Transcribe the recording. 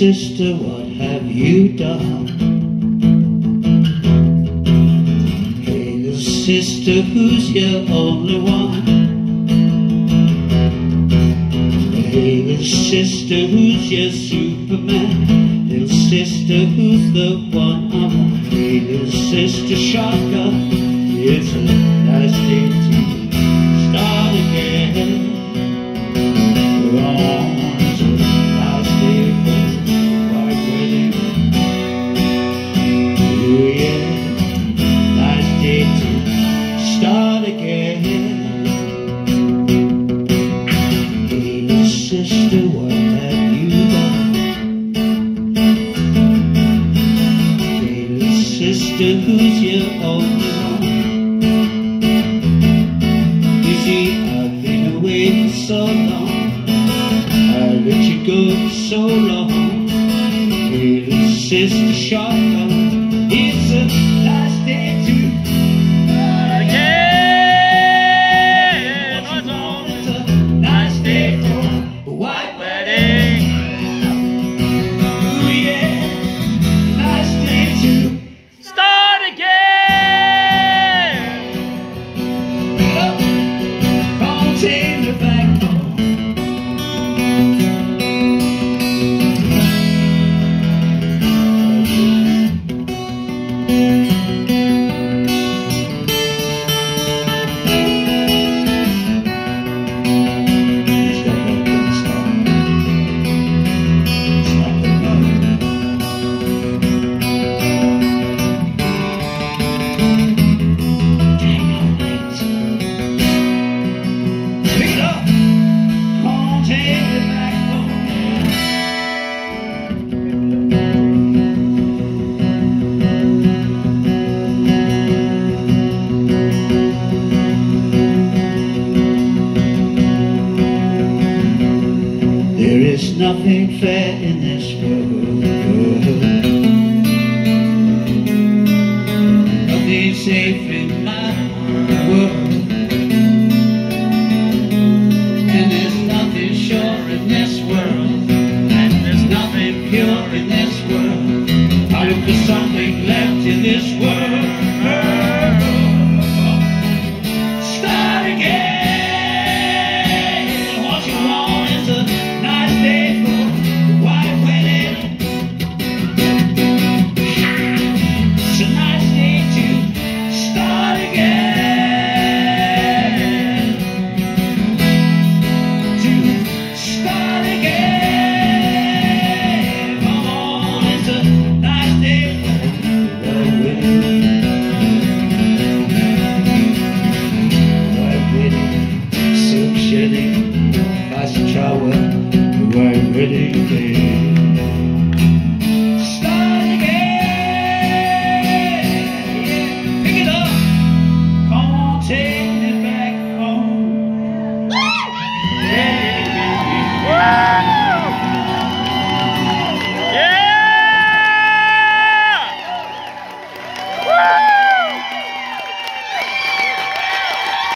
sister, what have you done? Hey, little sister, who's your only one? Hey, little sister, who's your Superman? Little sister, who's the one I want? Hey, little sister, shotgun, it's a nice day to start again. We're on to the last day for the white wedding. Oh yeah, nice day to start again. Hey, little sister, what have you done? Hey, little sister, who's your only one? You see, I've been away for so long, I let you go for so long. Hey, little sister, shotgun, it's a nice day to again. What's on? It's a nice day for a white wedding. Ooh yeah, nice day to Start again. come on, take me back home. There is nothing fair in this world. Nothing safe in my world. And there's nothing sure in this world. And there's nothing pure in this world. I look for something left in this world. Start again. What you want is a nice day for a white wedding. It's a nice day to start again. To start again. Come on, it's a nice day for a white wedding. White wedding, silk shedding, fast shower, white wedding day. Start again, yeah, pick it up, come on, take it back home. Yeah.